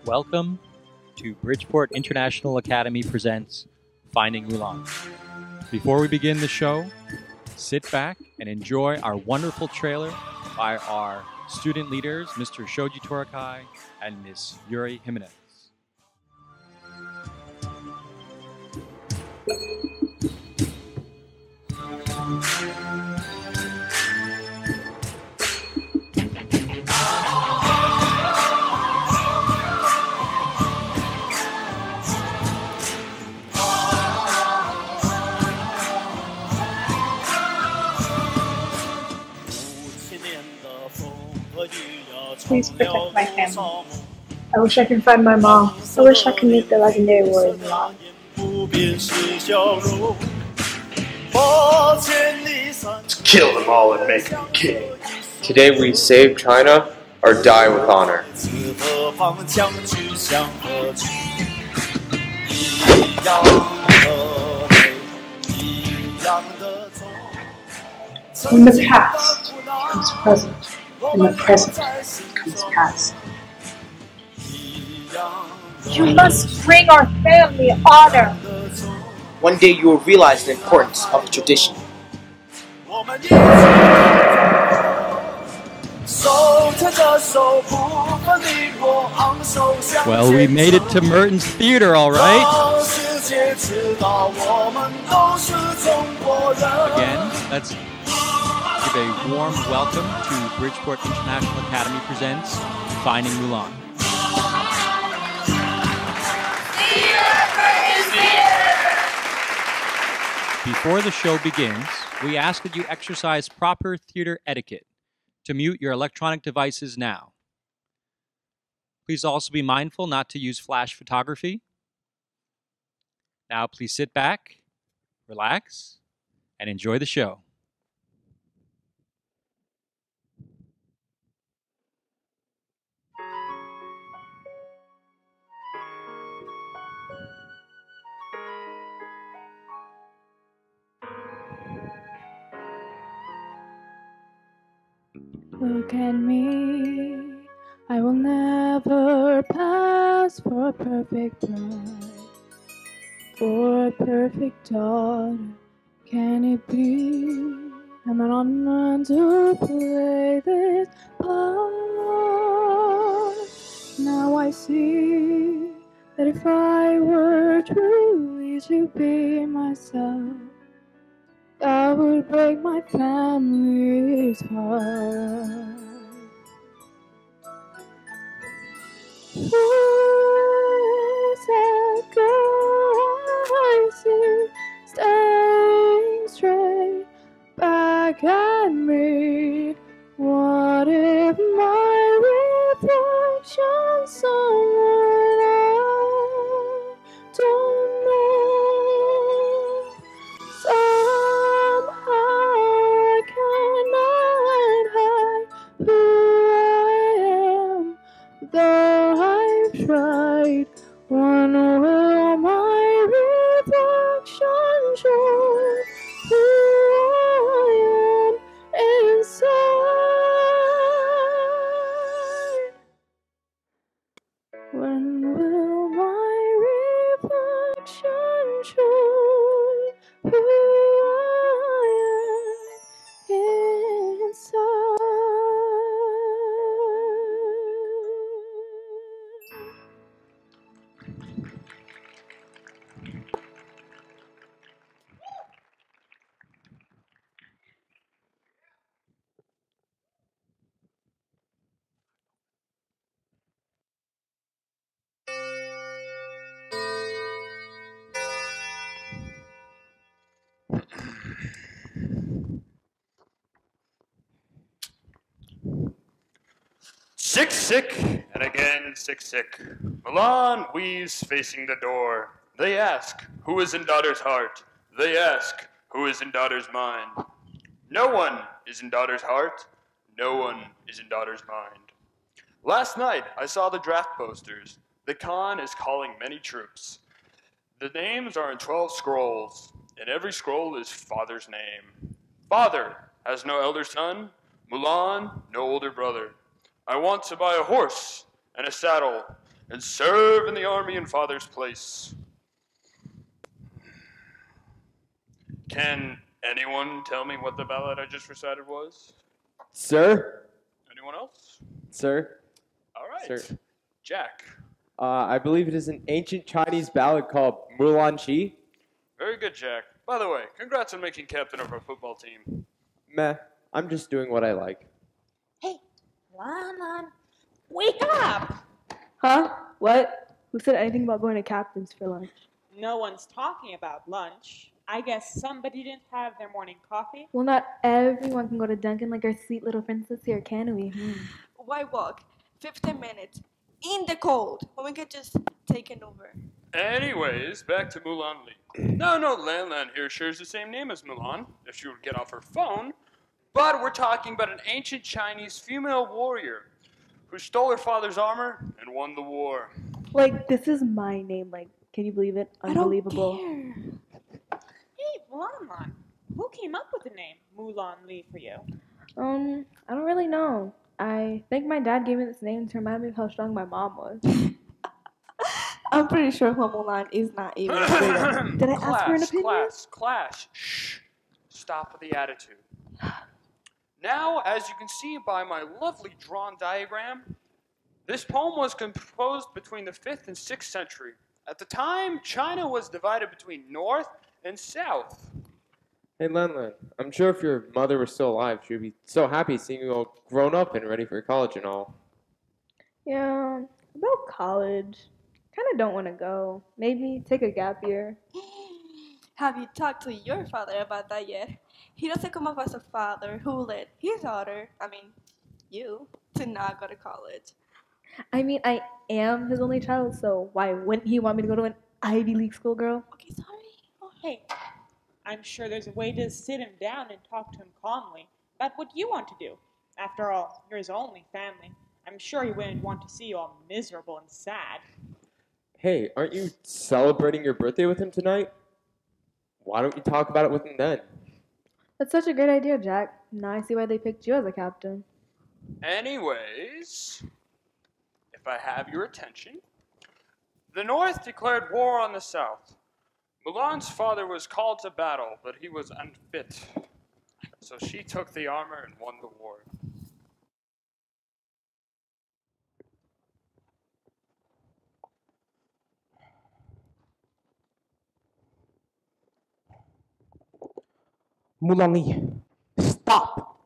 Welcome to Bridgeport International Academy presents Finding Mulan. Before we begin the show, sit back and enjoy our wonderful trailer by our student leaders, Mr. Shoji Torakai and Ms. Yuri Jimenez. Please protect my family. I wish I could find my mom. I wish I could meet the legendary warrior Mulan. Let's kill them all and make them king. Today we save China or die with honor. From the past comes present, and the present comes past. You must bring our family honor. One day you will realize the importance of tradition. Well, we made it to Mertens Theater, all right. Again, let's give a warm welcome to Bridgeport International Academy presents Finding Mulan. Before the show begins, we ask that you exercise proper theater etiquette. To mute your electronic devices now. Please also be mindful not to use flash photography. Now please sit back, relax, and enjoy the show. Look at me, I will never pass for a perfect bride, for a perfect daughter. Can it be? I'm not meant to play this part. Now I see that if I were truly to be myself, I would break my family's heart. Who is that girl I see staring straight back at me? What if my reflection's someone I don't know? Somehow I cannot hide who I am, though I've tried. When will my reflection show who I am inside? When will my reflection show who I am inside? Sick, and again sick. Mulan weaves facing the door. They ask, who is in daughter's heart? They ask, who is in daughter's mind? No one is in daughter's heart. No one is in daughter's mind. Last night, I saw the draft posters. The Khan is calling many troops. The names are in 12 scrolls. In every scroll is father's name. Father has no elder son. Mulan, no older brother. I want to buy a horse and a saddle and serve in the army in father's place. Can anyone tell me what the ballad I just recited was? Sir? Anyone else? Sir? All right. Sir. Jack. I believe it is an ancient Chinese ballad called Mulan Lee. Very good, Jack. By the way, congrats on making captain of our football team. Meh, I'm just doing what I like. Hey, Mulan, wake up! Huh? What? Who said anything about going to Captain's for lunch? No one's talking about lunch. I guess somebody didn't have their morning coffee. Well, not everyone can go to Dunkin' like our sweet little princess here, can we? Why walk 15 minutes in the cold when we could just take it over? Anyways, back to Mulan Lee. No, Lan Lan here shares the same name as Mulan, if she would get off her phone. But we're talking about an ancient Chinese female warrior who stole her father's armor and won the war. Like, this is my name. Like, can you believe it? Unbelievable. I don't care. Hey, Mulan, who came up with the name Mulan Lee for you? I don't really know. I think my dad gave me this name to remind me of how strong my mom was. I'm pretty sure Hua Mulan is not even straight. Did I ask for an opinion? Class. Shh. Stop with the attitude. Now, as you can see by my lovely drawn diagram, this poem was composed between the 5th and 6th century. At the time, China was divided between North and South. Hey, Lan, I'm sure if your mother was still alive, she would be so happy seeing you all grown up and ready for college and all. Yeah, about college. Kind of don't want to go. Maybe take a gap year. Have you talked to your father about that yet? He doesn't come off as a father who led his daughter, you, to not go to college. I mean, I am his only child, so why wouldn't he want me to go to an Ivy League school, girl? Okay, sorry. Oh, hey, I'm sure there's a way to sit him down and talk to him calmly about what you want to do. After all, you're his only family. I'm sure he wouldn't want to see you all miserable and sad. Hey, aren't you celebrating your birthday with him tonight? Why don't you talk about it with him then? That's such a great idea, Jack. Now I see why they picked you as a captain. Anyways, if I have your attention, the North declared war on the South. Mulan's father was called to battle, but he was unfit. So she took the armor and won the war. Mulan Lee, stop.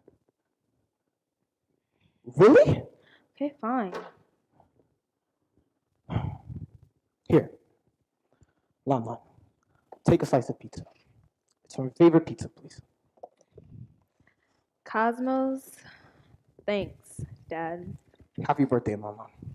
Really? Okay, fine. Here. Lan, take a slice of pizza. It's your favorite pizza, please. Cosmos, thanks, Dad. Happy birthday, Lan.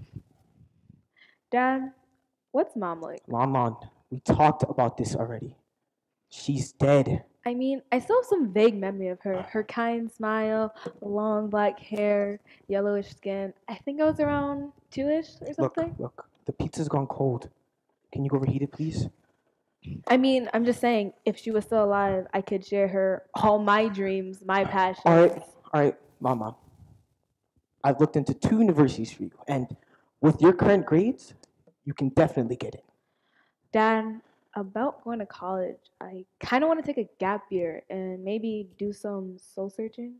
Dad, what's Mom like? Lan, we talked about this already. She's dead. I mean, I still have some vague memory of her. Her kind smile, long black hair, yellowish skin. I think I was around 2-ish or something. Look, the pizza's gone cold. Can you go reheat it, please? I mean, I'm just saying, if she was still alive, I could share her all my dreams, my passions. All right, Mama. I've looked into 2 universities for you, and with your current grades, you can definitely get it. Dad, about going to college, I kind of want to take a gap year and maybe do some soul searching.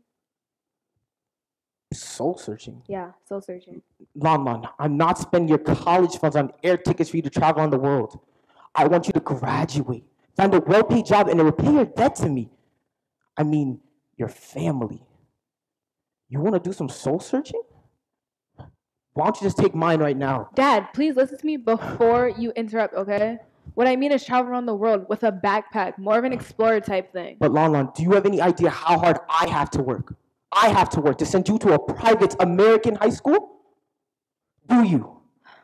Soul searching? Yeah, soul searching. Lan, I'm not spending your college funds on air tickets for you to travel around the world. I want you to graduate, find a well-paid job, and repay your debt to me. I mean, your family. You want to do some soul searching? Why don't you just take mine right now? Dad, please listen to me before you interrupt, okay? What I mean is travel around the world with a backpack, more of an explorer type thing. But Lan, do you have any idea how hard I have to work? I have to work to send you to a private American high school? Do you?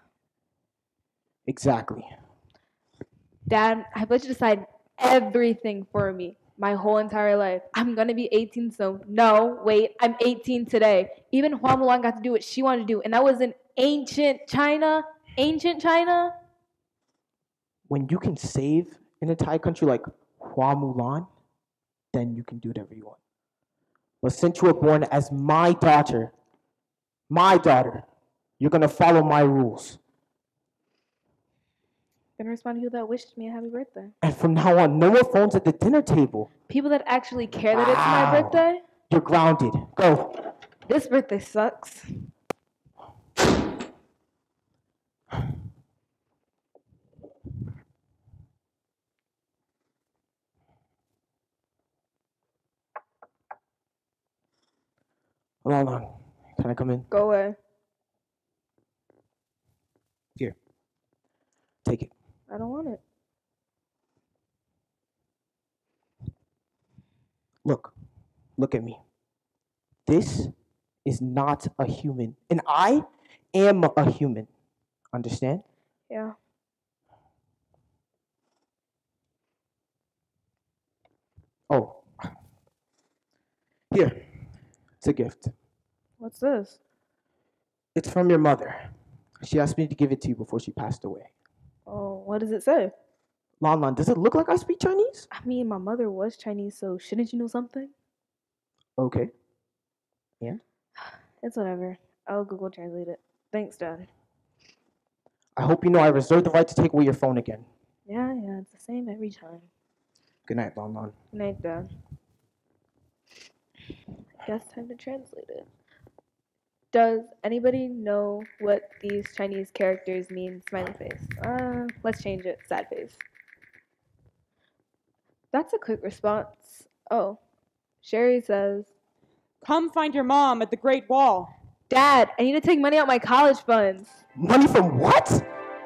Exactly. Dad, I've let you decide everything for me my whole entire life. I'm gonna be 18 soon. No, wait, I'm 18 today. Even Hua Mulan got to do what she wanted to do, and that was in ancient China. Ancient China? When you can save an entire country like Hua Mulan, then you can do whatever you want. But since you were born as my daughter, you're gonna follow my rules. Gonna respond to people that wished me a happy birthday. And from now on, no more phones at the dinner table. People that actually care that it's my birthday? You're grounded. Go. This birthday sucks. Hold on. Can I come in? Go away. Here. Take it. I don't want it. Look at me. This is not a human. And I am a human. Understand? Yeah. Oh. Here. It's a gift. What's this? It's from your mother. She asked me to give it to you before she passed away. Oh, what does it say? Lan, does it look like I speak Chinese? I mean, my mother was Chinese, so shouldn't you know something? Okay. Yeah? It's whatever. I'll Google Translate it. Thanks, Dad. I hope you know I reserve the right to take away your phone again. Yeah, it's the same every time. Good night, Lan. Good night, Dad. I guess time to translate it. Does anybody know what these Chinese characters mean? Smiley face. Let's change it. Sad face. That's a quick response. Oh, Sherry says, Come find your mom at the Great Wall. Dad, I need to take money out my college funds. Money from what?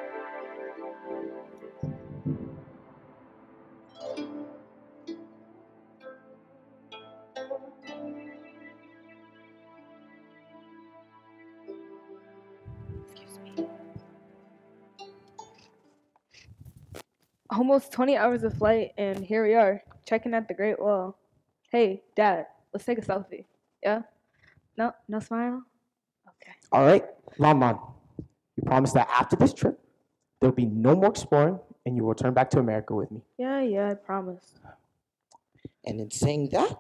Almost 20 hours of flight, and here we are, checking out the Great Wall. Hey, Dad, let's take a selfie. Yeah? No smile? Okay. All right, Lan. You promise that after this trip, there'll be no more exploring, and you will return back to America with me. Yeah, I promise. And in saying that,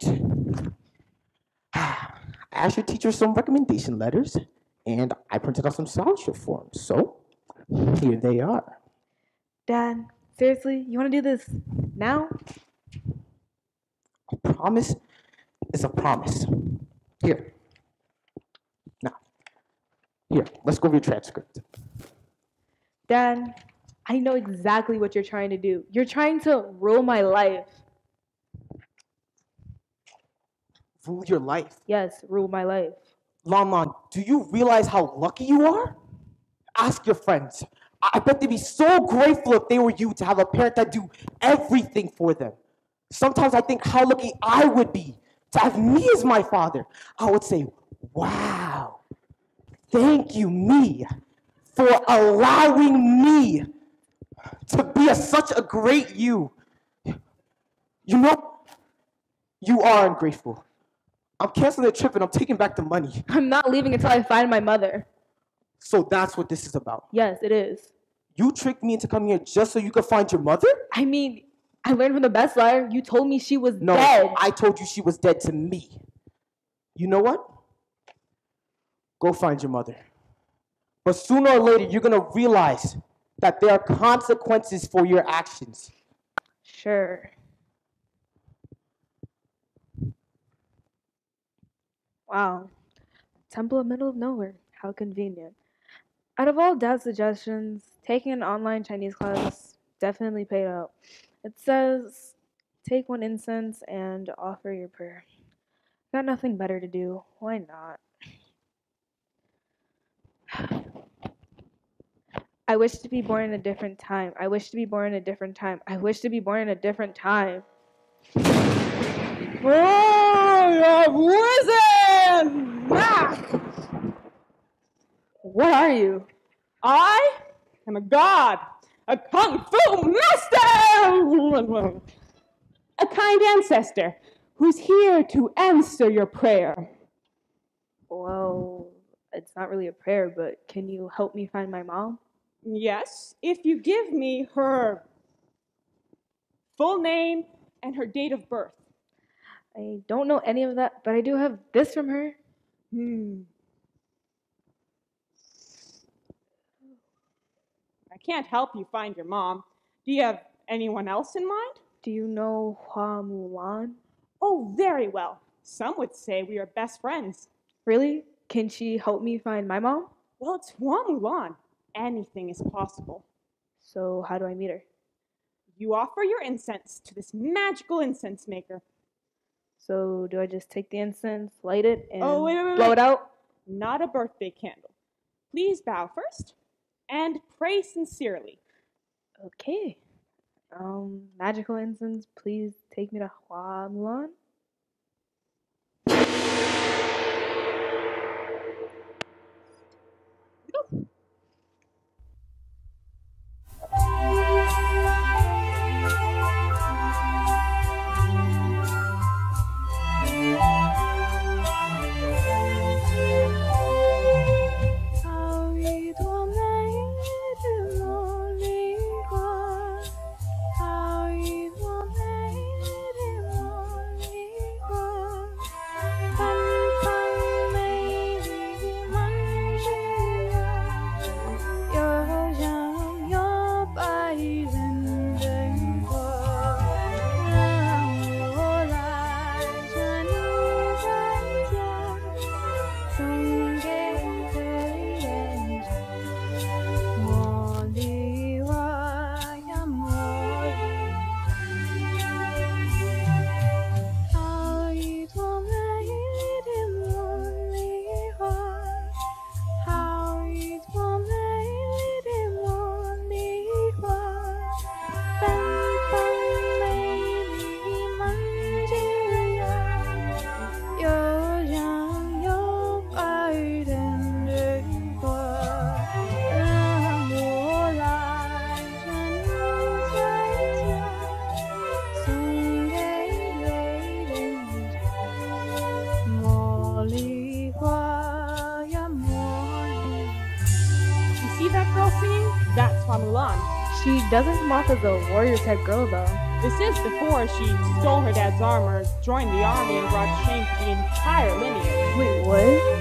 I asked your teacher some recommendation letters, and I printed out some scholarship forms. So, here they are. Dad, seriously, you want to do this now? A promise is a promise. Here. Now, here, let's go over your transcript. Dad, I know exactly what you're trying to do. You're trying to rule my life. Rule your life? Yes, rule my life. Lan, do you realize how lucky you are? Ask your friends. I bet they'd be so grateful if they were you to have a parent that do everything for them. Sometimes I think how lucky I would be to have me as my father. I would say, wow, thank you, me, for allowing me to be such a great you. You know, you are ungrateful. I'm canceling the trip and I'm taking back the money. I'm not leaving until I find my mother. So that's what this is about. Yes, it is. You tricked me into coming here just so you could find your mother? I mean, I learned from the best liar. You told me she was dead. No, I told you she was dead to me. You know what? Go find your mother. But sooner or later, you're going to realize that there are consequences for your actions. Sure. Wow. Temple in the middle of nowhere. How convenient. Out of all Dad's suggestions, taking an online Chinese class definitely paid out. It says, take one incense and offer your prayer. Got nothing better to do. Why not? I wish to be born in a different time. I wish to be born in a different time. I wish to be born in a different time. Oh, I've risen! What are you? I am a god, a kung fu master, a kind ancestor who's here to answer your prayer. Well, it's not really a prayer, but can you help me find my mom? Yes, if you give me her full name and her date of birth. I don't know any of that, but I do have this from her. I can't help you find your mom. Do you have anyone else in mind? Do you know Hua Mulan? Oh, very well. Some would say we are best friends. Really? Can she help me find my mom? Well, it's Hua Mulan. Anything is possible. So how do I meet her? You offer your incense to this magical incense maker. So do I just take the incense, light it, and wait. blow it out? Not a birthday candle. Please bow first and pray sincerely. Okay. Magical incense, please take me to Hua Mulan. Hua Mulan. She doesn't come off as a warrior type girl though. This is before she stole her dad's armor, joined the army, and brought shame to the entire lineage. Wait, what?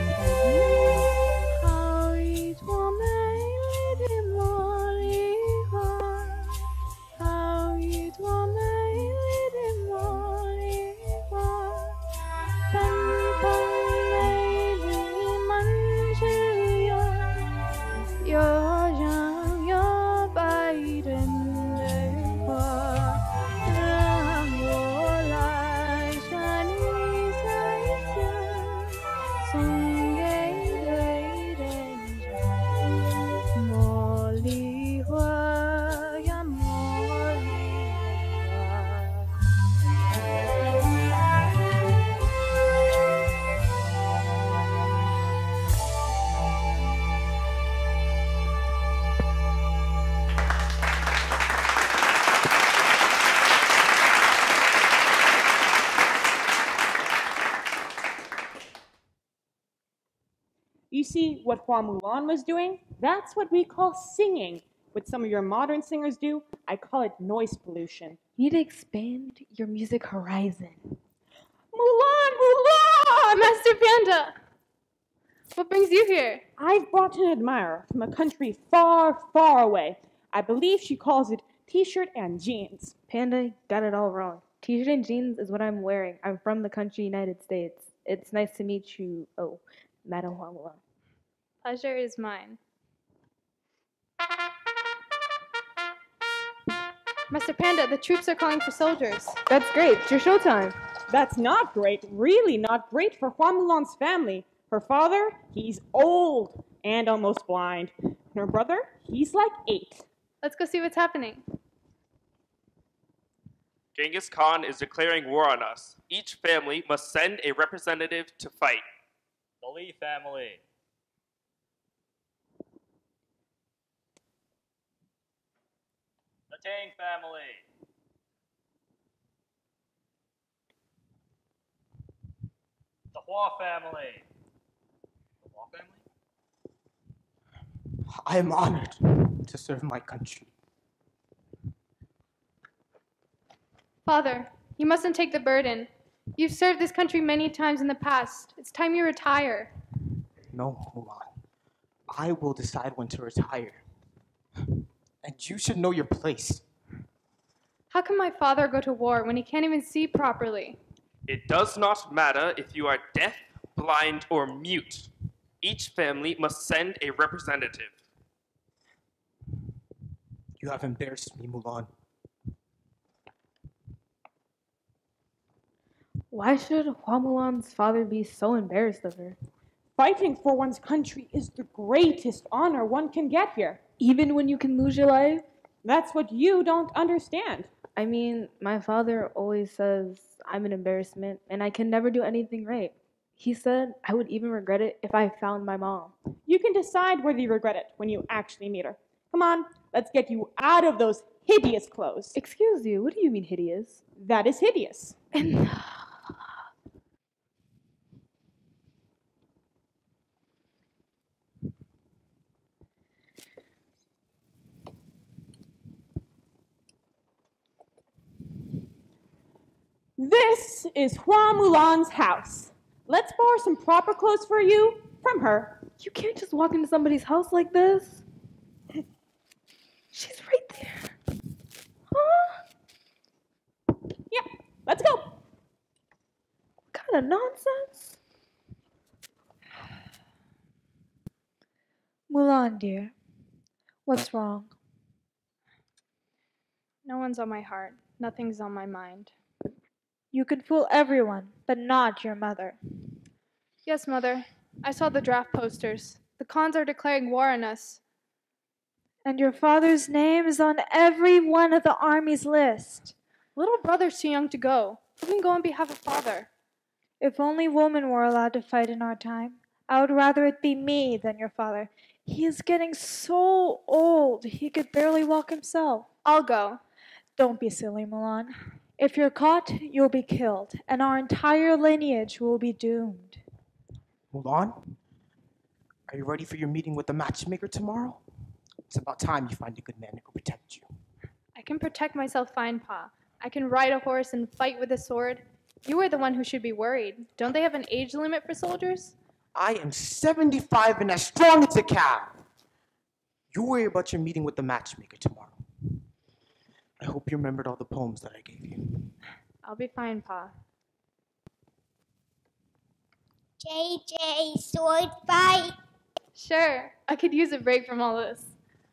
You see what Hua Mulan was doing? That's what we call singing. What some of your modern singers do, I call it noise pollution. You need to expand your music horizon. Mulan! Mulan! Master Panda! What brings you here? I've brought an admirer from a country far, far away. I believe she calls it t-shirt and jeans. Panda got it all wrong. T-shirt and jeans is what I'm wearing. I'm from the country United States. It's nice to meet you. Oh, Madam Hua Mulan. Pleasure is mine. Master Panda, the troops are calling for soldiers. That's great. It's your showtime. That's not great. Really not great for Hua Mulan's family. Her father, he's old and almost blind. And her brother, he's like 8. Let's go see what's happening. Genghis Khan is declaring war on us. Each family must send a representative to fight. The Lee family. The Tang family. The Hua family. The Hua family? I am honored to serve my country. Father, you mustn't take the burden. You've served this country many times in the past. It's time you retire. No, Mulan. I will decide when to retire. And you should know your place. How can my father go to war when he can't even see properly? It does not matter if you are deaf, blind, or mute. Each family must send a representative. You have embarrassed me, Mulan. Why should Hua Mulan's father be so embarrassed of her? Fighting for one's country is the greatest honor one can get here. Even when you can lose your life? That's what you don't understand. I mean, my father always says I'm an embarrassment and I can never do anything right. He said I would even regret it if I found my mom. You can decide whether you regret it when you actually meet her. Come on, let's get you out of those hideous clothes. Excuse you, what do you mean hideous? That is hideous. And This is Hua Mulan's house. Let's borrow some proper clothes for you from her. you can't just walk into somebody's house like this. She's right there. Huh? Yeah, let's go. What kind of nonsense? Mulan, dear, what's wrong? No one's on my heart. Nothing's on my mind. You can fool everyone, but not your mother. Yes, Mother. I saw the draft posters. The Khans are declaring war on us. And your father's name is on every one of the army's list. Little brother's too young to go. Who can go on behalf of father? If only women were allowed to fight in our time, I would rather it be me than your father. He is getting so old, he could barely walk himself. I'll go. Don't be silly, Mulan. If you're caught, you'll be killed, and our entire lineage will be doomed. Mulan, are you ready for your meeting with the matchmaker tomorrow? It's about time you find a good man who can protect you. I can protect myself fine, Pa. I can ride a horse and fight with a sword. You are the one who should be worried. Don't they have an age limit for soldiers? I am 75 and as strong as a cow. You worry about your meeting with the matchmaker tomorrow. I hope you remembered all the poems that I gave you. I'll be fine, Pa. JJ, sword fight. Sure, I could use a break from all this.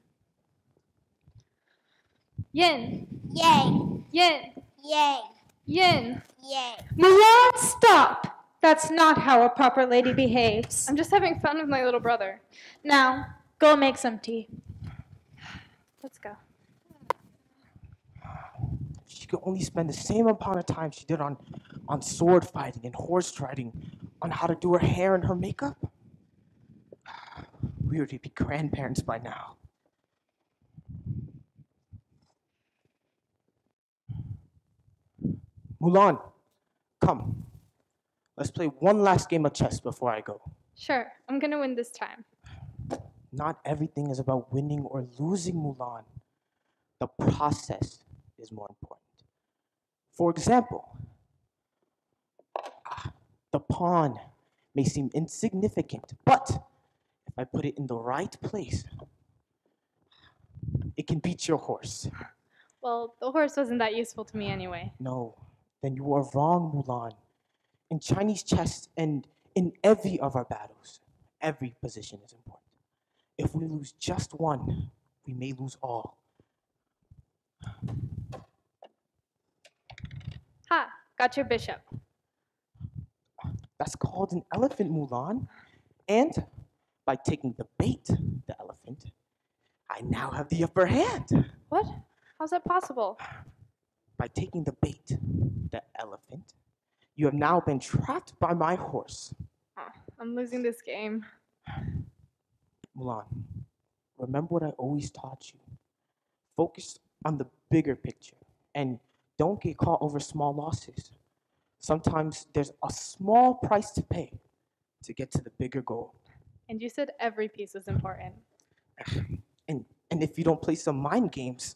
Yin. Yay. Yin. Yay. Yin. Yay. Mulan, stop! That's not how a proper lady behaves. I'm just having fun with my little brother. Now, go make some tea. Let's go. She could only spend the same amount of time she did on sword fighting and horse riding, on how to do her hair and her makeup. We would be grandparents by now. Mulan, come. Let's play one last game of chess before I go. Sure, I'm gonna win this time. Not everything is about winning or losing, Mulan. The process is more important. For example, the pawn may seem insignificant, but if I put it in the right place, it can beat your horse. Well, the horse wasn't that useful to me anyway. No, then you are wrong, Mulan. In Chinese chess and in every of our battles, every position is important. If we lose just one, we may lose all. Ha! Got your bishop. That's called an elephant, Mulan. And by taking the bait, the elephant, I now have the upper hand. What? How's that possible? By taking the bait, the elephant, you have now been trapped by my horse. I'm losing this game. Mulan, remember what I always taught you. Focus on the bigger picture and don't get caught over small losses. Sometimes there's a small price to pay to get to the bigger goal. And you said every piece was important. And if you don't play some mind games,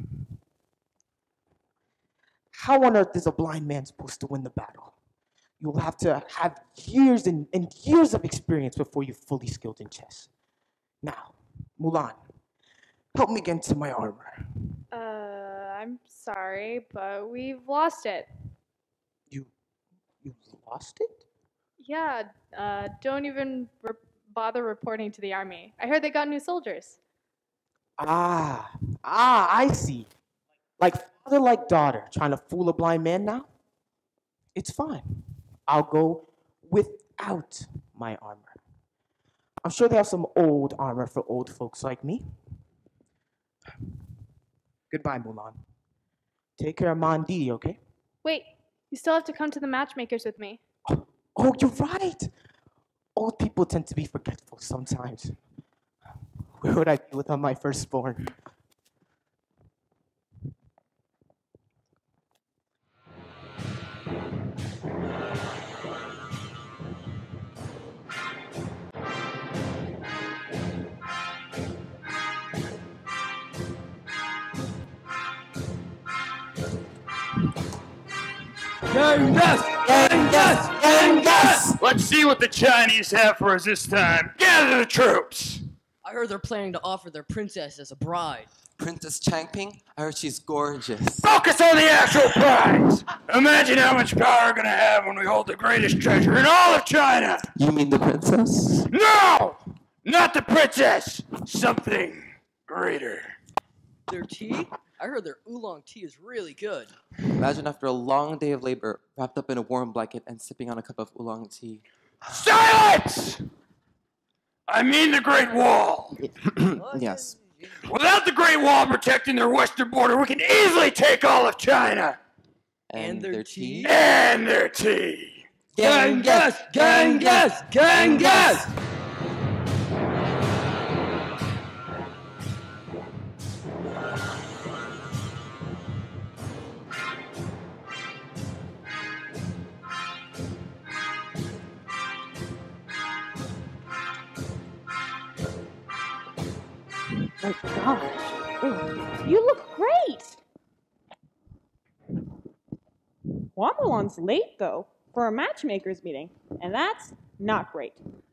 how on earth is a blind man supposed to win the battle? You'll have to have years and years of experience before you're fully skilled in chess. Now, Mulan, Help me get into my armor. I'm sorry, but we've lost it. You lost it? Yeah, don't even bother reporting to the army. I heard they got new soldiers. I see. Like father, like daughter, trying to fool a blind man now? It's fine. I'll go without my armor. I'm sure they have some old armor for old folks like me. Goodbye, Mulan. Take care of Ma and Didi, okay? Wait, you still have to come to the matchmakers with me. Oh, you're right. Old people tend to be forgetful sometimes. Where would I be without my firstborn? Genghis! Let's see what the Chinese have for us this time. Gather the troops! I heard they're planning to offer their princess as a bride. Princess Changping? I heard she's gorgeous. Focus on the actual prize! Imagine how much power we're gonna have when we hold the greatest treasure in all of China! You mean the princess? No! Not the princess! Something greater. Their tea? I heard their oolong tea is really good. Imagine after a long day of labor, wrapped up in a warm blanket and sipping on a cup of oolong tea. Silence! I mean the Great Wall. Yes. Without the Great Wall protecting their western border, we can easily take all of China. And their tea? And their tea. Genghis! Genghis! Genghis! My gosh. You look great. Hua Mulan's late, though, for a matchmaker's meeting, and that's not great.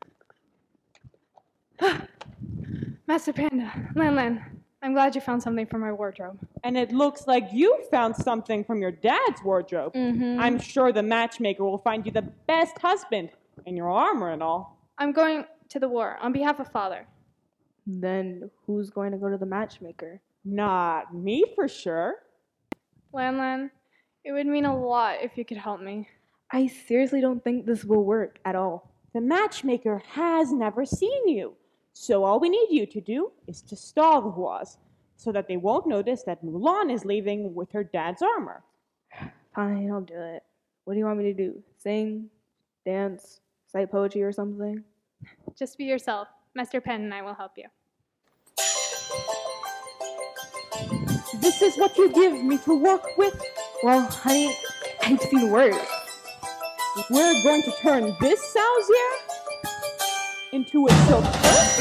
Master Panda, Lan, I'm glad you found something from my wardrobe. And it looks like you found something from your dad's wardrobe. Mm-hmm. I'm sure the matchmaker will find you the best husband, in your armor and all. I'm going to the war on behalf of father. Then who's going to go to the matchmaker? Not me, for sure. Lan, it would mean a lot if you could help me. I seriously don't think this will work at all. The matchmaker has never seen you. So all we need you to do is to stall the Huas, so that they won't notice that Mulan is leaving with her dad's armor. Fine, I'll do it. What do you want me to do? Sing? Dance? Cite poetry or something? Just be yourself. Master Pen and I will help you. This is what you give me to work with? Well, honey, I've seen worse. We're going to turn this Sauzier into a silk purse?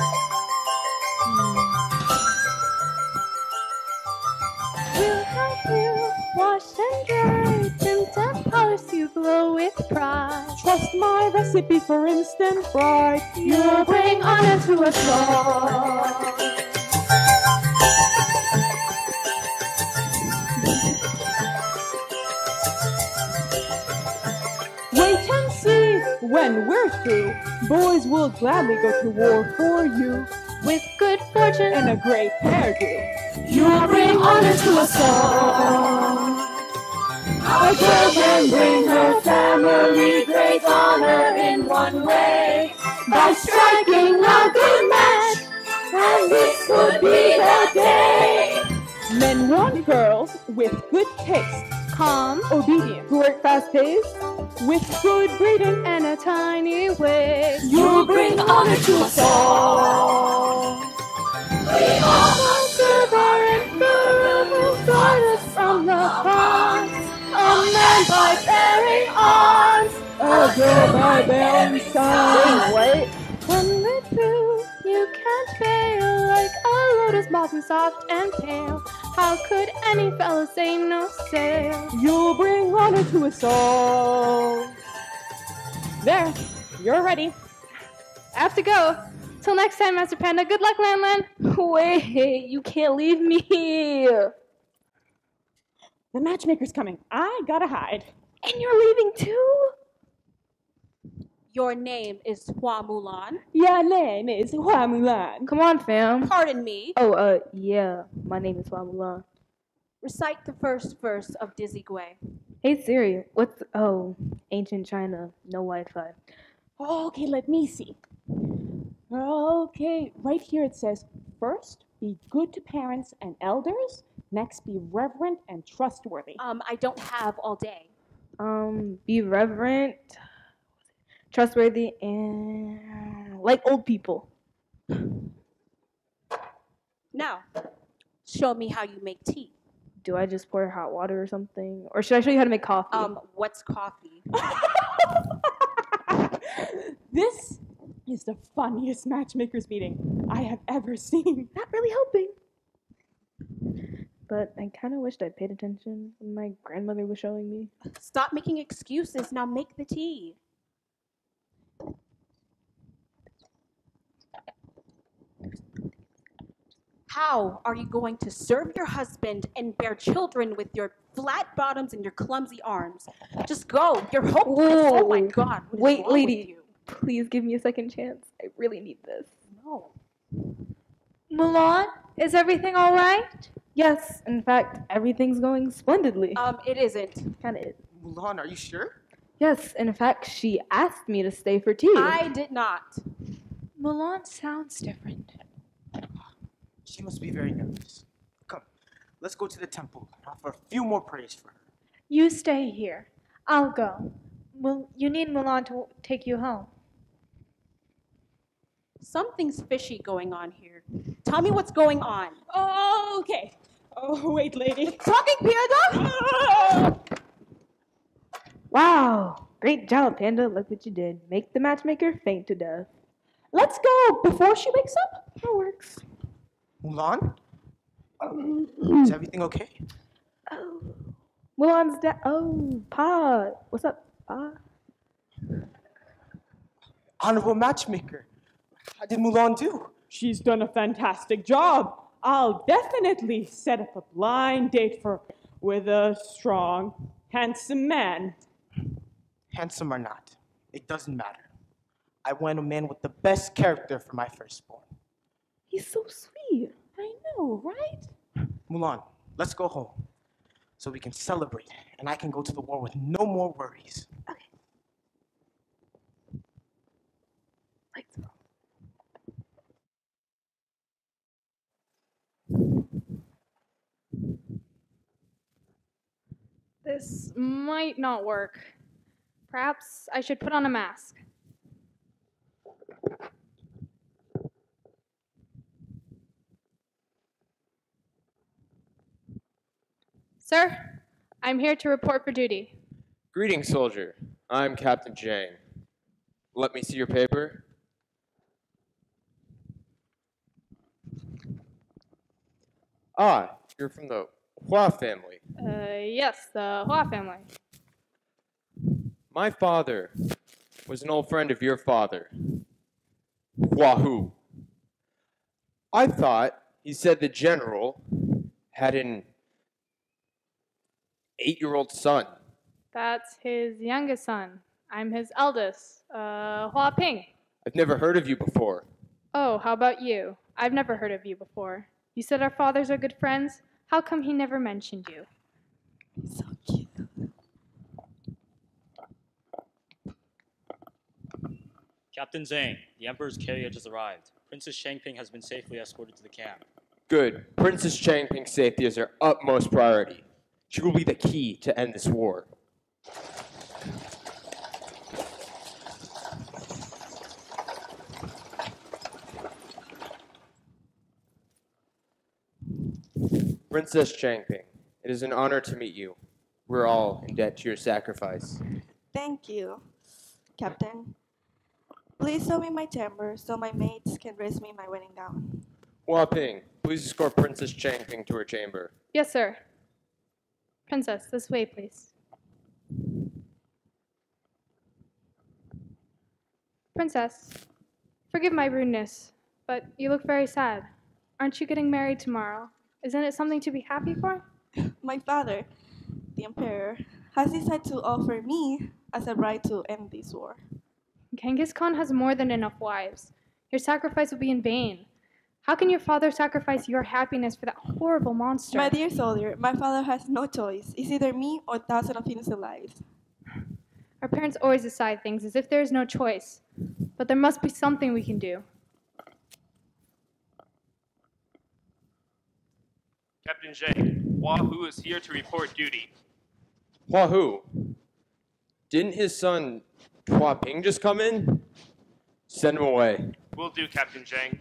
We'll have you washed and dried, trimmed and polished, you glow with pride. Trust my recipe for instant bride. You'll bring honor to us all. Wait and see, when we're through, boys will gladly go to war for you. With good fortune and a great hairdo, you'll bring honor to us all. Our girl can bring her family great honor in one way, by striking a good match, and this would be the day. Men want girls with good taste, calm, obedient, who work fast-paced, with good breeding, and a tiny waist. You'll bring honor to us all. We all serve our emperor who guard us from the bonds. A man by bearing arms, a girl by bearing sons. Wait, when we're through, you can't fail, like a lotus blossom soft and pale. How could any fellow say no sail? You'll bring honor to us all. There, you're ready. I have to go. Till next time, Master Panda. Good luck, Lan Lan. Wait, you can't leave me here. The matchmaker's coming. I gotta hide. And you're leaving too? Your name is Hua Mulan. Your name is Hua Mulan. Come on, fam. Pardon me. Oh, yeah. My name is Hua Mulan. Recite the first verse of Dizzy Gui. Hey Siri, what's ancient China, no Wi-Fi. Okay, let me see. Okay, right here it says, first, be good to parents and elders. Next, be reverent and trustworthy. I don't have all day. Be reverent, trustworthy, and like old people. Now, show me how you make tea. Do I just pour hot water or something? Or should I show you how to make coffee? What's coffee? This is the funniest matchmakers meeting I have ever seen. Not really helping. But I kind of wished I paid attention when my grandmother was showing me. Stop making excuses. Now make the tea. How are you going to serve your husband and bear children with your flat bottoms and your clumsy arms? Just go. You're hopeless. Oh my God. Wait, lady. Please give me a second chance. I really need this. No. Mulan, is everything all right? Yes, in fact, everything's going splendidly. It isn't. Kind of is. Mulan, are you sure? Yes, in fact, she asked me to stay for tea. I did not. Mulan sounds different. She must be very nervous. Come, let's go to the temple and offer a few more prayers for her. You stay here. I'll go. You need Mulan to take you home. Something's fishy going on here. Tell me what's going on. Oh, okay. Oh, wait, lady. Talking Panda? Wow, great job, Panda. Look what you did. Make the matchmaker faint to death. Let's go before she wakes up. That works. Mulan? Is everything okay? Oh, Mulan's dad. Oh, Pa. What's up, Pa? Honorable matchmaker. How did Mulan do? She's done a fantastic job. I'll definitely set up a blind date with a strong, handsome man. Handsome or not, it doesn't matter. I want a man with the best character for my firstborn. He's so sweet. I know, right? Mulan, let's go home so we can celebrate and I can go to the war with no more worries. Okay. Let's go. This might not work. Perhaps I should put on a mask. Sir, I'm here to report for duty. Greetings, soldier. I'm Captain Jang. Let me see your paper. Ah, you're from the Hua family. Yes, the Hua family. My father was an old friend of your father, Hua Hu. I thought he said the general had an 8-year-old son. That's his youngest son. I'm his eldest, Hua Ping. I've never heard of you before. Oh, how about you? I've never heard of you before. You said our fathers are good friends. How come he never mentioned you? So cute. Captain Zhang, the Emperor's carriage has arrived. Princess Shangping has been safely escorted to the camp. Good. Princess Changping's safety is our utmost priority. She will be the key to end this war. Princess Changping, it is an honor to meet you. We're all in debt to your sacrifice. Thank you, Captain. Please show me my chamber so my mates can raise me my wedding gown. Hua Ping, please escort Princess Changping to her chamber. Yes, sir. Princess, this way, please. Princess, forgive my rudeness. But you look very sad. Aren't you getting married tomorrow? Isn't it something to be happy for? My father, the emperor, has decided to offer me as a bride to end this war. Genghis Khan has more than enough wives. Your sacrifice will be in vain. How can your father sacrifice your happiness for that horrible monster? My dear soldier, my father has no choice. It's either me or thousands of innocent lives. Our parents always decide things as if there is no choice. But there must be something we can do. Captain Zhang, Hua Hu is here to report duty. Hua Hu? Didn't his son Hua Ping just come in? Send him away. Will do, Captain Zhang.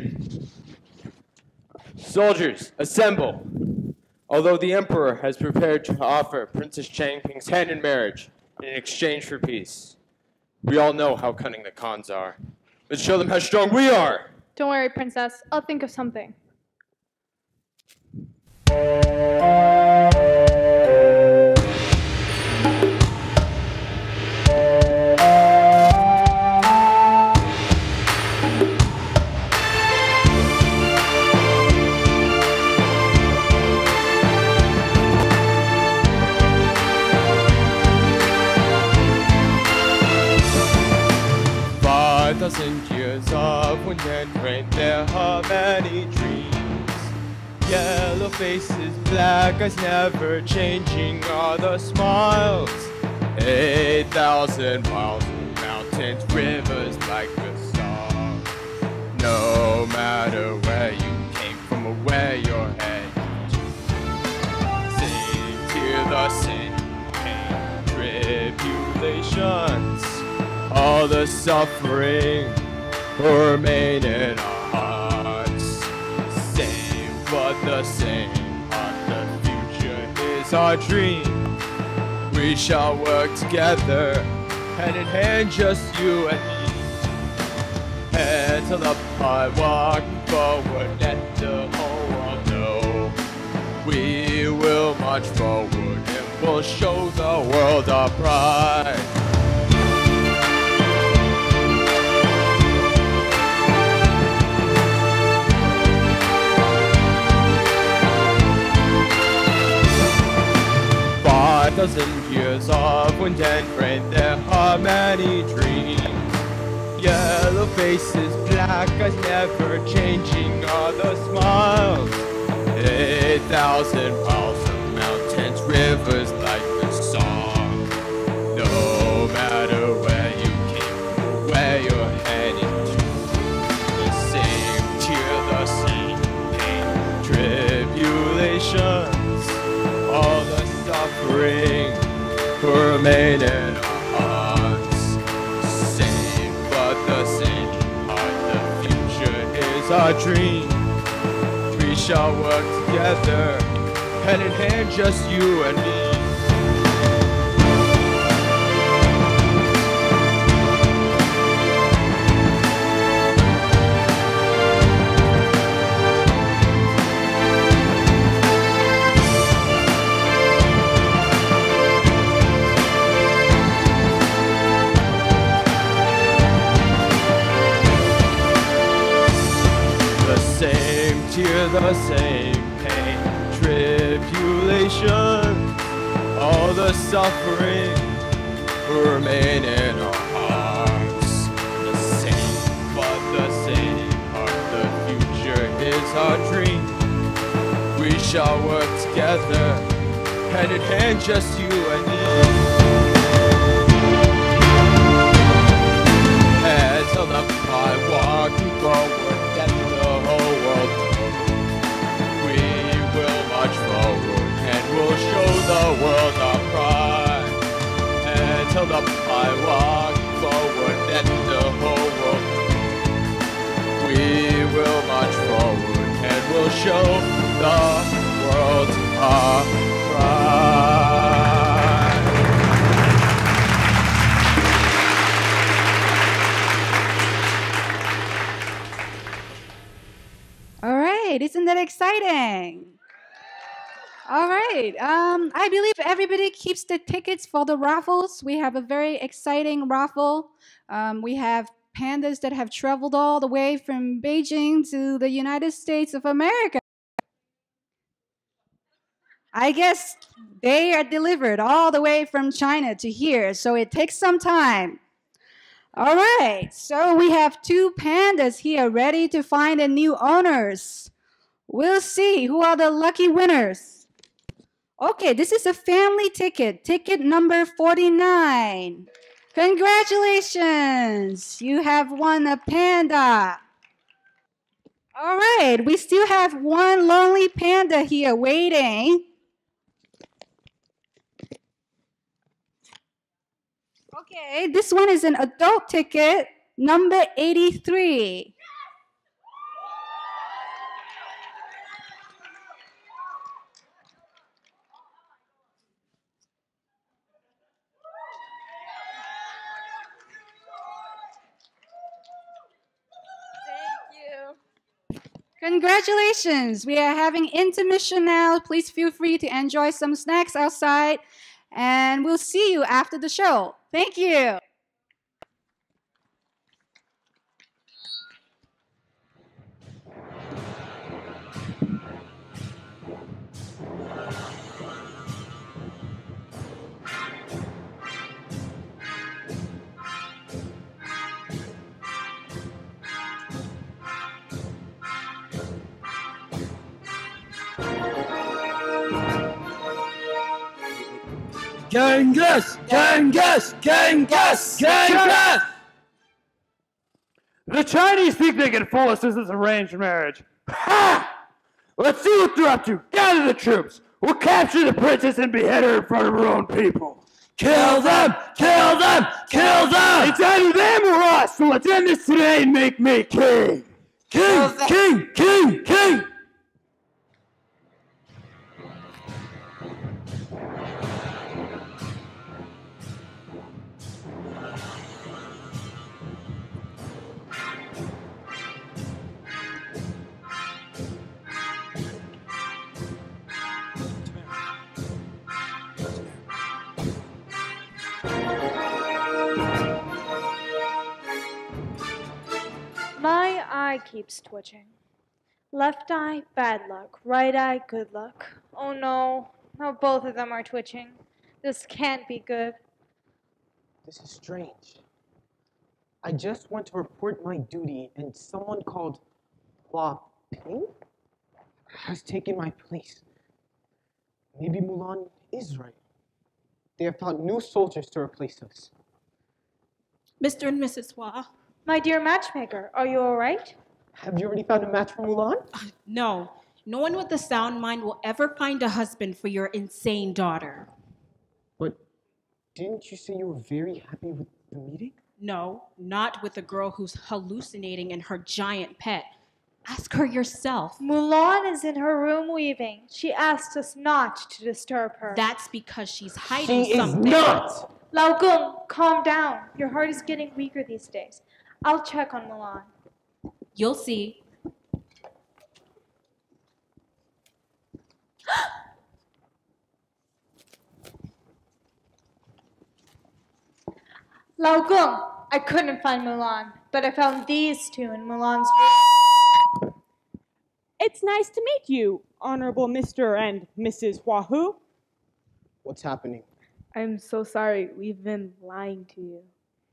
Soldiers, assemble! Although the Emperor has prepared to offer Princess Chang Ping's hand in marriage in exchange for peace, we all know how cunning the Khans are. Let's show them how strong we are! Don't worry, Princess. I'll think of something. 5,000 years of wind and rain, there are many dreams. Yellow faces, black eyes never changing are the smiles. 8,000 miles of mountains, rivers like a song. No matter where you came from or where you're heading to, sing, hear the sin, pain, tribulations. All the suffering remain in our hearts. Same but the same heart. The future is our dream. We shall work together, hand in hand, just you and me. Head to the high, walking forward, let the whole world know. We will march forward and we'll show the world our pride. 5,000 years of wind and rain, there are many dreams. Yellow faces, black eyes never changing are the smiles. 8,000 miles of mountains, rivers like a song. No matter where you came from or where you're heading to, the same tear, the same pain, tribulations, all the suffering remain in our hearts. Same but the same heart. The future is our dream. We shall work together, hand in hand, just you and me. Tear, the same pain, tribulation, all the suffering remain in our hearts. The same, but the same heart. The future is our dream. We shall work together, hand in hand, just you and me. Heads on the high, walking forward, let the whole world know. March forward and we'll show the world our pride. Until the high, walk forward, let the whole world know. We will march forward and we'll show the world our pride. All right, isn't that exciting? All right. I believe everybody keeps the tickets for the raffles. We have a very exciting raffle. We have pandas that have traveled all the way from Beijing to the United States of America. I guess they are delivered all the way from China to here, so it takes some time. All right, so we have 2 pandas here ready to find a new owners. We'll see who are the lucky winners. Okay, this is a family ticket, ticket number 49. Congratulations, you have won a panda. All right, we still have 1 lonely panda here waiting. Okay, this one is an adult ticket, number 83. Congratulations, we are having intermission now. Please feel free to enjoy some snacks outside, and we'll see you after the show. Thank you. Genghis! Genghis! Genghis! Genghis! The Chinese think they can fool us this is arranged marriage. Ha! Let's see what they're up to. Gather the troops. We'll capture the princess and behead her in front of her own people. Kill them! Kill them! Kill them! It's either them or us, so let's end this today and make me king. King! King! King! King! My eye keeps twitching. Left eye, bad luck. Right eye, good luck. Oh no. Now both of them are twitching. This can't be good. This is strange. I just went to report my duty, and someone called Hua Ping has taken my place. Maybe Mulan is right. They have found new soldiers to replace us. Mr. and Mrs. Hua. My dear matchmaker, are you all right? Have you already found a match for Mulan? No. No one with a sound mind will ever find a husband for your insane daughter. But didn't you say you were very happy with the meeting? No, not with a girl who's hallucinating in her giant pet. Ask her yourself. Mulan is in her room weaving. She asked us not to disturb her. That's because she's hiding She something. is not! Lao Gung, calm down. Your heart is getting weaker these days. I'll check on Mulan. You'll see. Lao Gung, I couldn't find Mulan, but I found these 2 in Mulan's room. It's nice to meet you, Honorable Mr. and Mrs. Wahoo. What's happening? I'm so sorry. We've been lying to you.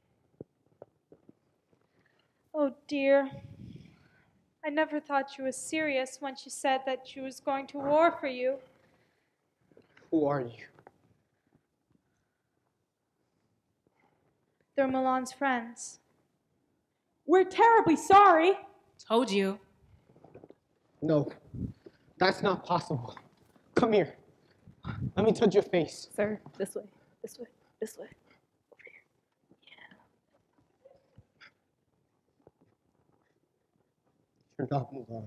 Oh dear. I never thought she was serious when she said that she was going to war for you. Who are you? They're Mulan's friends. We're terribly sorry. Told you. No, that's not possible. Come here. Let me touch your face. Sir, this way, this way, this way. Over here. Yeah. You're not Mulan.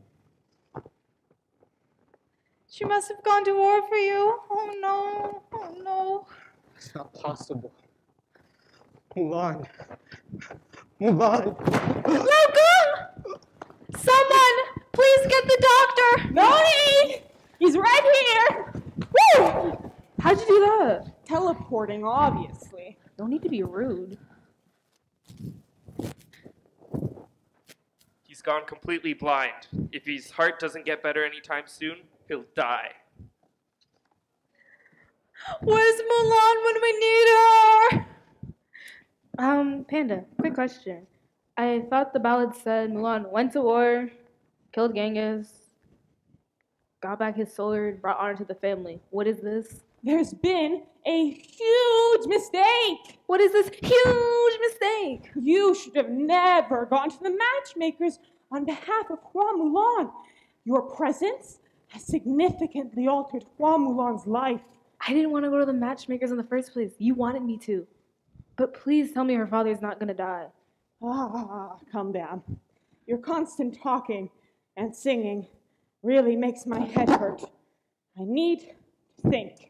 She must have gone to war for you. Oh no, oh no. It's not possible. Mulan. Mulan. Logan! Someone, please get the doctor. No need! He's right here! Woo! How'd you do that? Teleporting, obviously. No need to be rude. He's gone completely blind. If his heart doesn't get better anytime soon, he'll die. Where's Mulan when we need her? Panda, quick question. I thought the ballad said Mulan went to war, killed Genghis, got back his sword, brought honor to the family. What is this? There's been a huge mistake. What is this huge mistake? You should have never gone to the matchmakers on behalf of Hua Mulan. Your presence has significantly altered Hua Mulan's life. I didn't want to go to the matchmakers in the first place. You wanted me to. But please tell me her father's not going to die. Calm down. Your constant talking and singing really makes my head hurt. I need to think.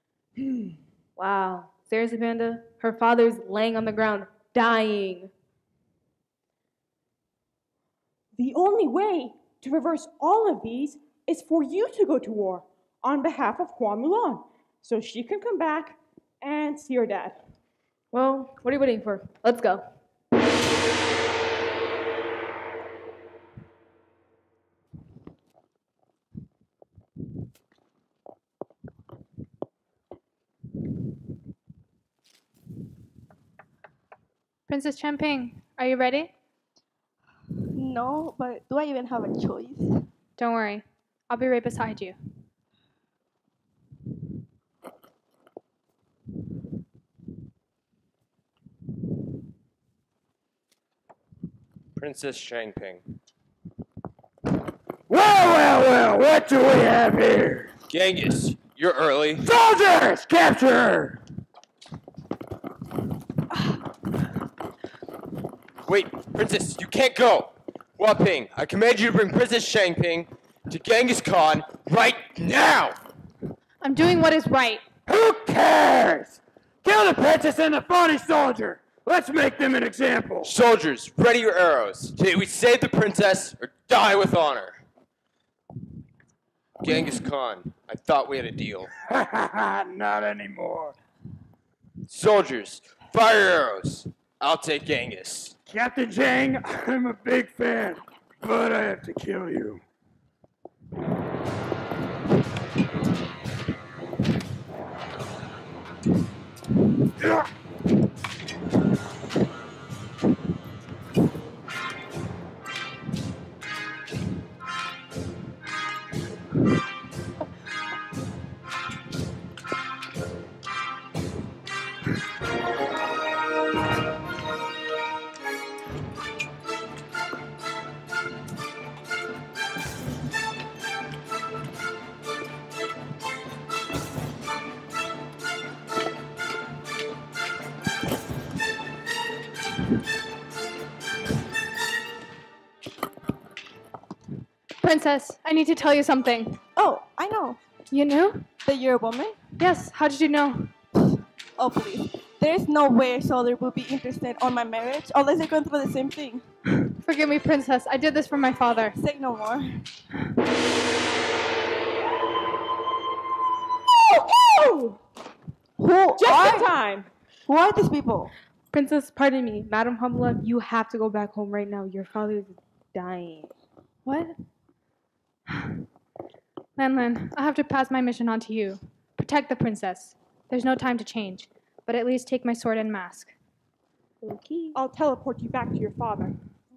Wow. Seriously, Panda? Her father's laying on the ground, dying. The only way to reverse all of these is for you to go to war on behalf of Hua Mulan, so she can come back and see her dad. Well, what are you waiting for? Let's go. Princess Champing, are you ready? No, but do I even have a choice? Don't worry. I'll be right beside you. Princess Changping. Well, what do we have here? Genghis, you're early. Soldiers, capture! Wait, Princess, you can't go. Hua Ping, I command you to bring Princess Changping to Genghis Khan right now. I'm doing what is right. Who cares? Kill the princess and the funny soldier. Let's make them an example. Soldiers, ready your arrows. Today we save the princess or die with honor. Genghis Khan, I thought we had a deal. Not anymore. Soldiers, fire your arrows. I'll take Genghis. Captain Zhang, I'm a big fan, but I have to kill you. Princess, I need to tell you something. Oh, I know. You knew? That you're a woman? Yes, how did you know? Oh, please. There's no way a soldier would be interested on my marriage unless they're going through the same thing. Forgive me, Princess. I did this for my father. Say no more. Just in time. Who are these people? Princess, pardon me. Madam Hamla, you have to go back home right now. Your father is dying. What? Lan, I'll have to pass my mission on to you. Protect the princess. There's no time to change, but at least take my sword and mask. Okay. I'll teleport you back to your father.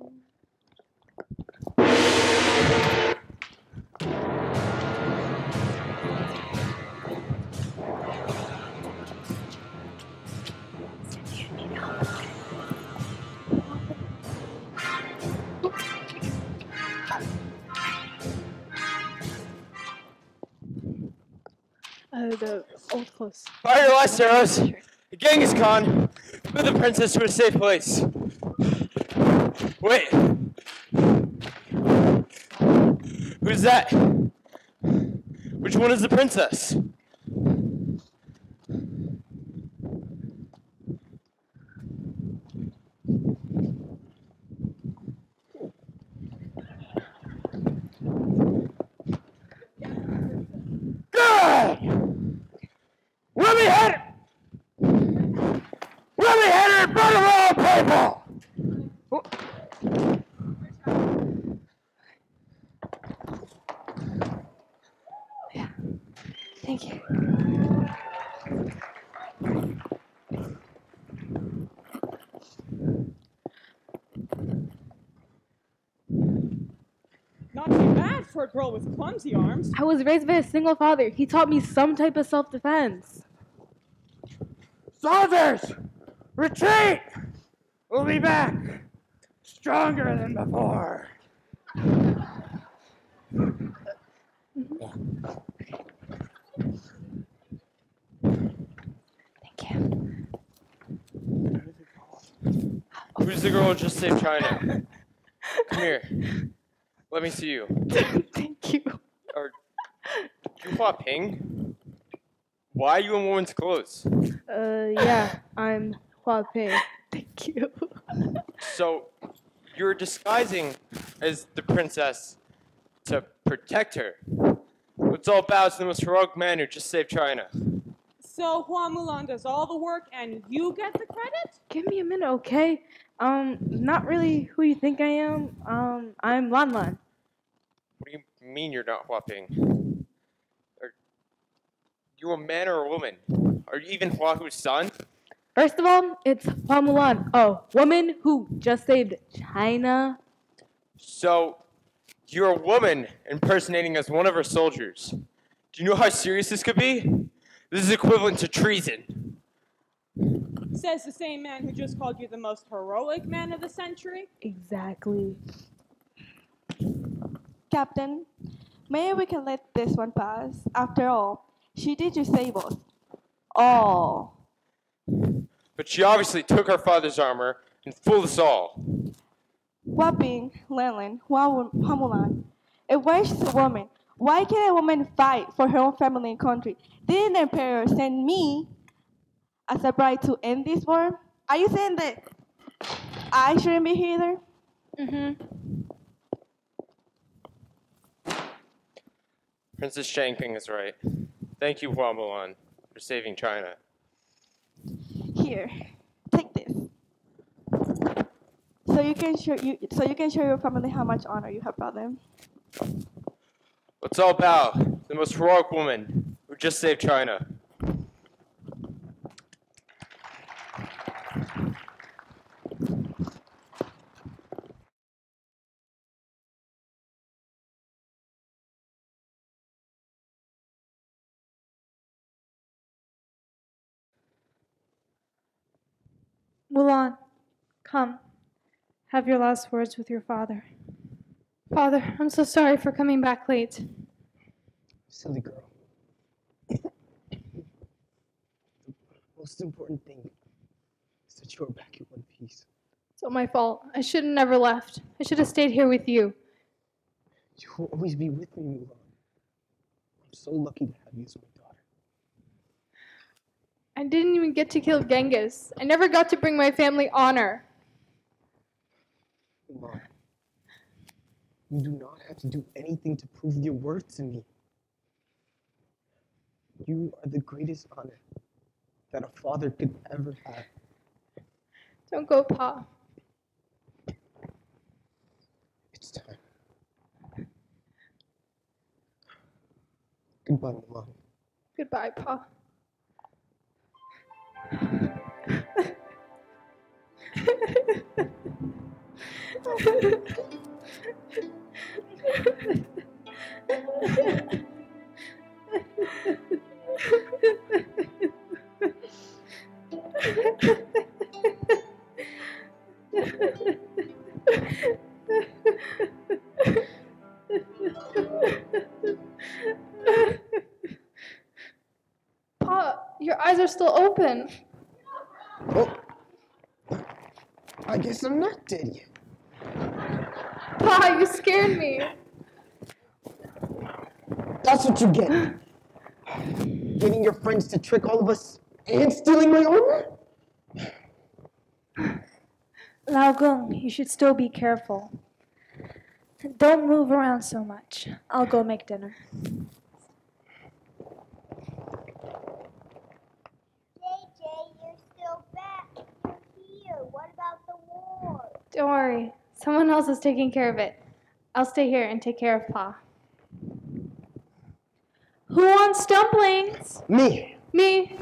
The old clothes. Fire your last arrows. Genghis Khan, move the princess to a safe place. Wait. Who's that? Which one is the princess? Let me hit it! Let me hit it in front of all people! Thank you. Not too bad for a girl with clumsy arms. I was raised by a single father. He taught me some type of self-defense. Soldiers, retreat! We'll be back, stronger than before. Thank you. Who's the girl who just saved China? Come here. Let me see you. Thank you. Are you Hua Ping? Why are you in women's clothes? Yeah, I'm Hua Pei. Thank you. So, you're disguising as the princess to protect her. What's all about is the most heroic man who just saved China. So Hua Mulan does all the work and you get the credit? Give me a minute, okay? Not really who you think I am. I'm Lan Lan. What do you mean you're not Hua Ping? Are you a man or a woman? Are you even Hua Hu's son? First of all, it's Hua Mulan, a woman who just saved China. So, you're a woman impersonating as one of her soldiers. Do you know how serious this could be? This is equivalent to treason. Says the same man who just called you the most heroic man of the century. Exactly. Captain, maybe we can let this one pass. After all, she did just save us. All. But she obviously took our father's armor and fooled us all. Hua Ping, Lan, Hua Mulan. If why she's a woman, why can't a woman fight for her own family and country? Didn't the emperor send me as a bride to end this war? Are you saying that I shouldn't be here either? Mm-hmm. Princess Changping is right. Thank you, Hua Mulan, for saving China. Here, take this. So you can show your family how much honor you have brought them. What's all about the most heroic woman who just saved China. Mulan, come. Have your last words with your father. Father, I'm so sorry for coming back late. Silly girl. The most important thing is that you are back in one piece. It's all my fault. I should have never left. I should have stayed here with you. You will always be with me, Mulan. I'm so lucky to have you as my daughter. I didn't even get to kill Genghis. I never got to bring my family honor. Mulan, you do not have to do anything to prove your worth to me. You are the greatest honor that a father could ever have. Don't go, Pa. It's time. Goodbye, Mulan. Goodbye, Pa. Pa, your eyes are still open. Oh, I guess I'm not dead yet. Pa, you scared me. That's what you get. Getting your friends to trick all of us and stealing my armor? Lao Gung, you should still be careful. Don't move around so much. I'll go make dinner. JJ, you're still back. You're here. What about the war? Don't worry. Someone else is taking care of it. I'll stay here and take care of Pa. Who won wants dumplings? Me. Me.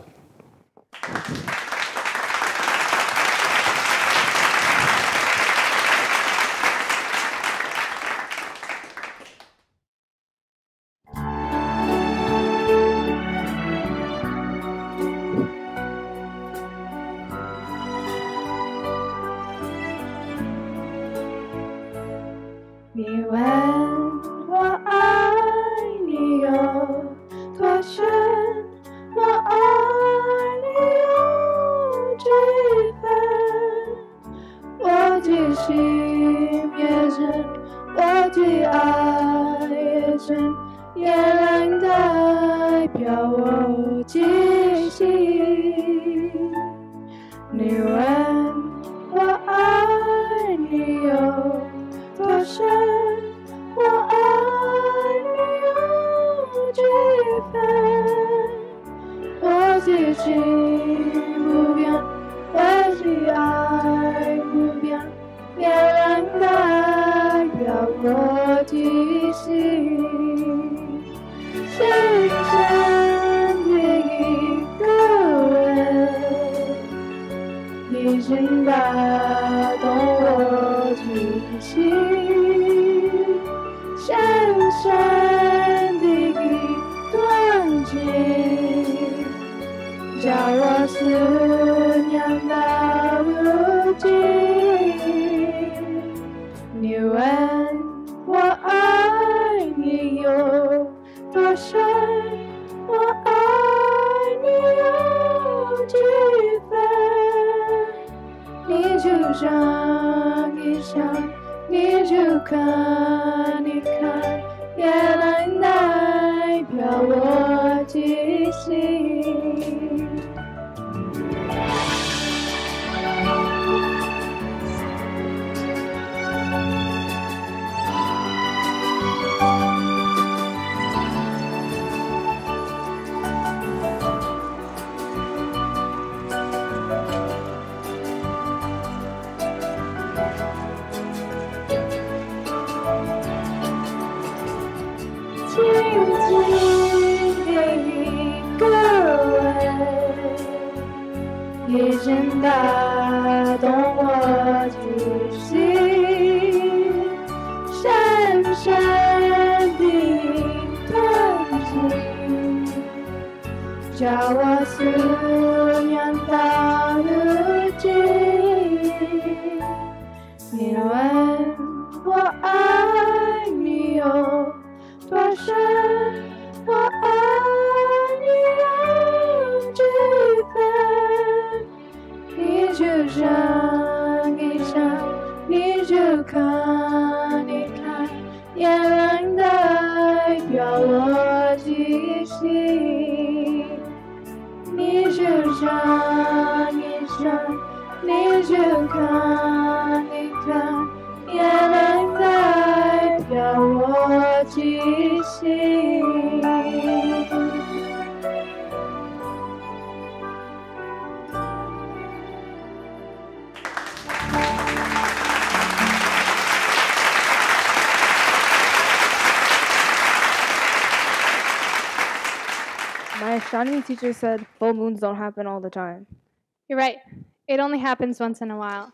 My astronomy teacher said full moons don't happen all the time. You're right. It only happens once in a while.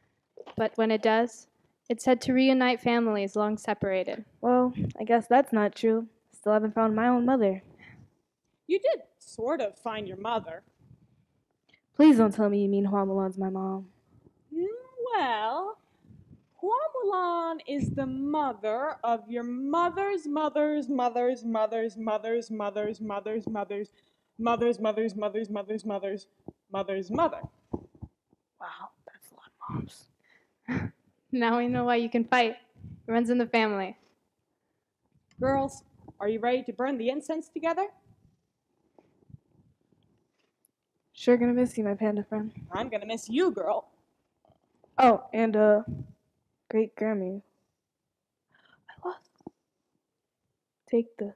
But when it does, it's said to reunite families long separated. Well, I guess that's not true. Still haven't found my own mother. You did sort of find your mother. Please don't tell me you mean Hua Mulan's my mom. Well, Hua Mulan is the mother of your mother's mother's mother's mother's mother's mother's mother's mother's mother's mother's mother's mother's mother's mother's mother. Wow, that's a lot of moms. Now we know why you can fight. It runs in the family. Girls, are you ready to burn the incense together? Sure gonna miss you, my panda friend. I'm gonna miss you, girl. Oh, and great Grammy. I lost. Take this.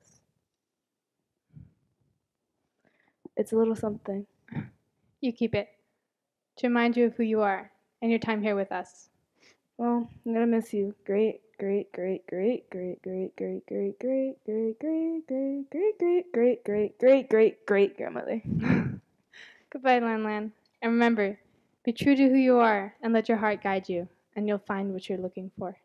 It's a little something. You keep it to remind you of who you are and your time here with us. Well, I'm gonna miss you. Great, great, great, great, great, great, great, great, great, great, great, great, great, great, great, great, great, great, great grandmother. Goodbye, Lan Lan. And remember, be true to who you are and let your heart guide you, and you'll find what you're looking for.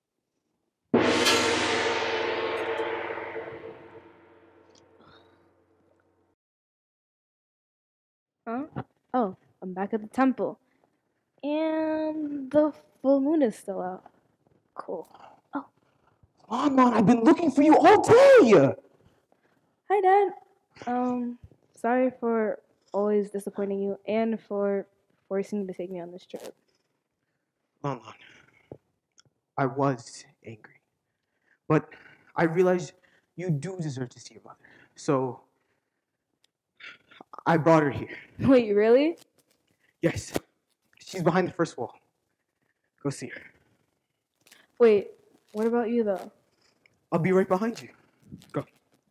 Huh? Oh, I'm back at the temple. And the full moon is still out. Cool. Oh. Come on, I've been looking for you all day. Hi, Dad. Sorry for always disappointing you and for forcing you to take me on this trip. Lon, I was angry, but I realized you do deserve to see your mother. So I brought her here. Wait, really? Yes, she's behind the first wall. Go see her. Wait, what about you, though? I'll be right behind you. Go.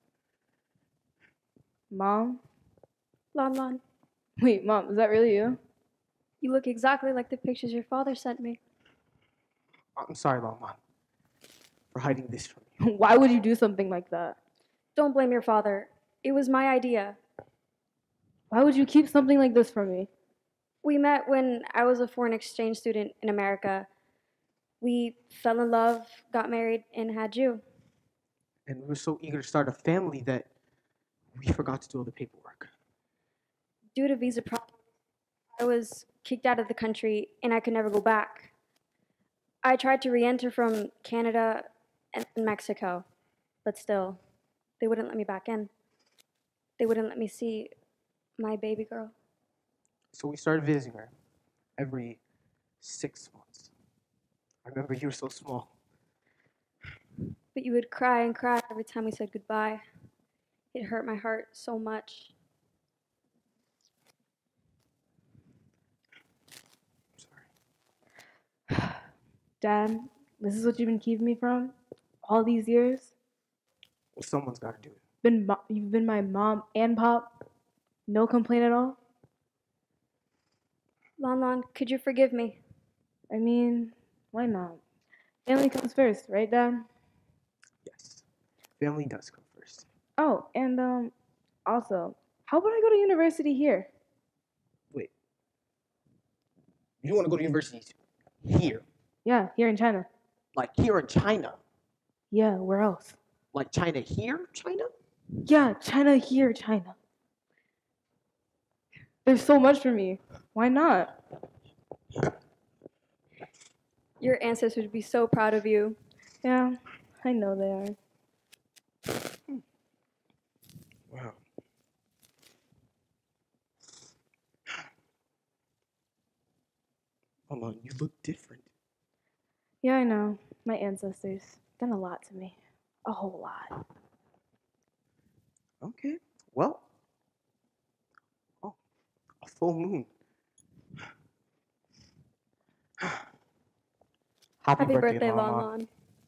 Mom? Lon Lon, Wait, Mom, is that really you? you look exactly like the pictures your father sent me. I'm sorry, Lon, for hiding this from you. Why would you do something like that? Don't blame your father. It was my idea. Why would you keep something like this from me? We met when I was a foreign exchange student in America. We fell in love, got married, and had you. And we were so eager to start a family that we forgot to do all the paperwork. Due to visa problems, I was kicked out of the country and I could never go back. I tried to re-enter from Canada and Mexico, but still, they wouldn't let me back in. They wouldn't let me see my baby girl. So we started visiting her every 6 months. I remember you were so small. But you would cry and cry every time we said goodbye. It hurt my heart so much. Dad, this is what you've been keeping me from all these years? Well, someone's got to do it. You've been my mom and pop? No complaint at all? Lon Lon, could you forgive me? I mean, why not? Family comes first, right, Dad? Yes, family does come first. Oh, and also, how about I go to university here? Wait, you want to go to university here? Yeah, here in China. Like here in China? Yeah, where else? Like China here, China? Yeah, China here, China. There's so much for me. Why not? Your ancestors would be so proud of you. Yeah, I know they are. Wow. Hold on, you look different. Yeah, I know. My ancestors done a lot to me. A whole lot. Okay, well. Oh, a full moon. Happy birthday, Lon Lon. Lon.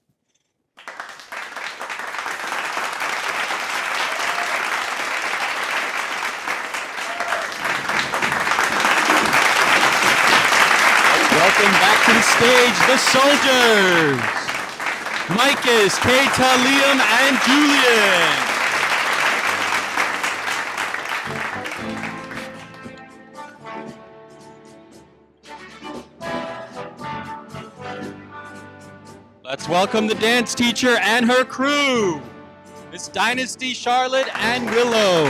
Welcome back to the stage, the soldiers. Micus, Keita, Liam, and Julian. Let's welcome the dance teacher and her crew, Miss Dynasty, Charlotte, and Willow.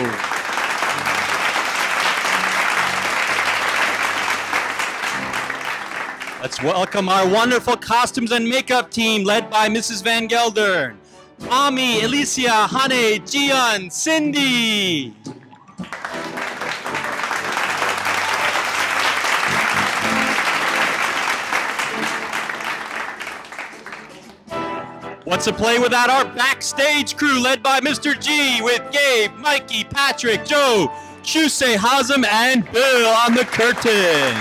Let's welcome our wonderful costumes and makeup team led by Mrs. Van Geldern, Ami, Alicia, Hane, Jian, Cindy. What's a play without our backstage crew led by Mr. G with Gabe, Mikey, Patrick, Joe, Chusei, Hazem, and Bill on the curtain.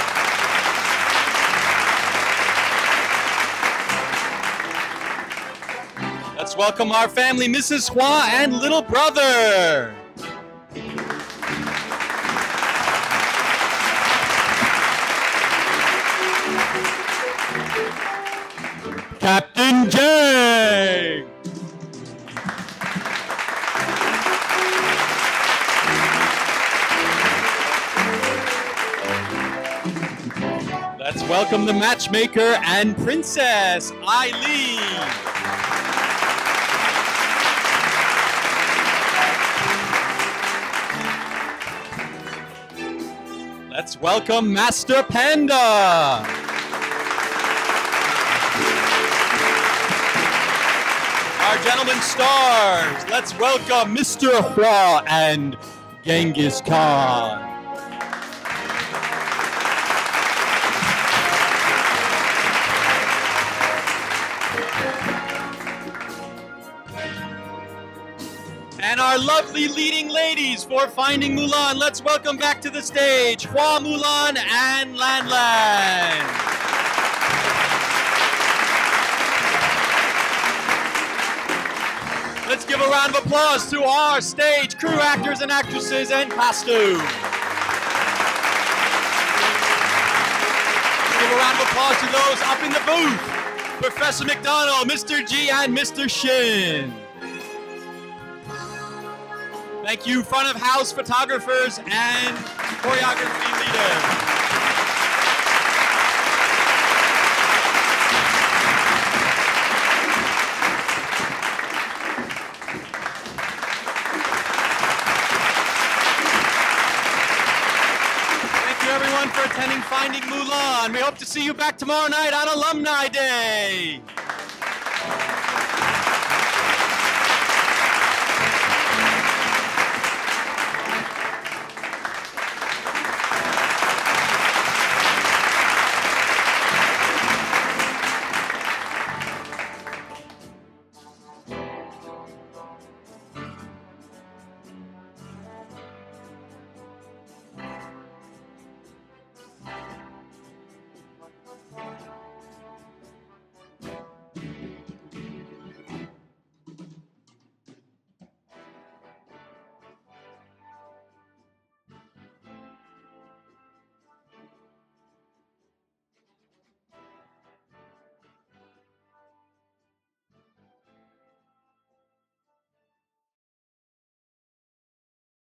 Let's welcome our family, Mrs. Hua and little brother. Captain J. Let's welcome the matchmaker and Princess Eileen. Let's welcome Master Panda. Our gentlemen stars, let's welcome Mr. Hua and Genghis Khan. And our lovely leading ladies for Finding Mulan, let's welcome back to the stage Hua Mulan and Lan Lan. Let's give a round of applause to our stage crew, actors and actresses, and costume. Let's give a round of applause to those up in the booth, Professor McDonald, Mr. G, and Mr. Shin. Thank you, front of house photographers and choreography leaders. Thank you, everyone, for attending Finding Mulan. We hope to see you back tomorrow night on Alumni Day.